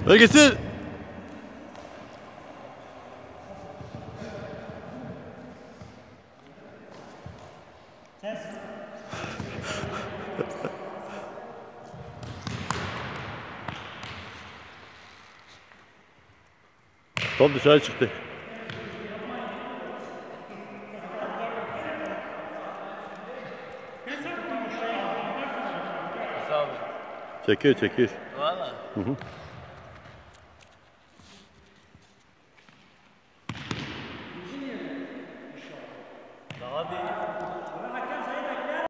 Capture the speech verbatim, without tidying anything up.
Getir. Top dışarı çıktı. Çekiyor, çekiyor. Valla. Hı hı. Daha değil.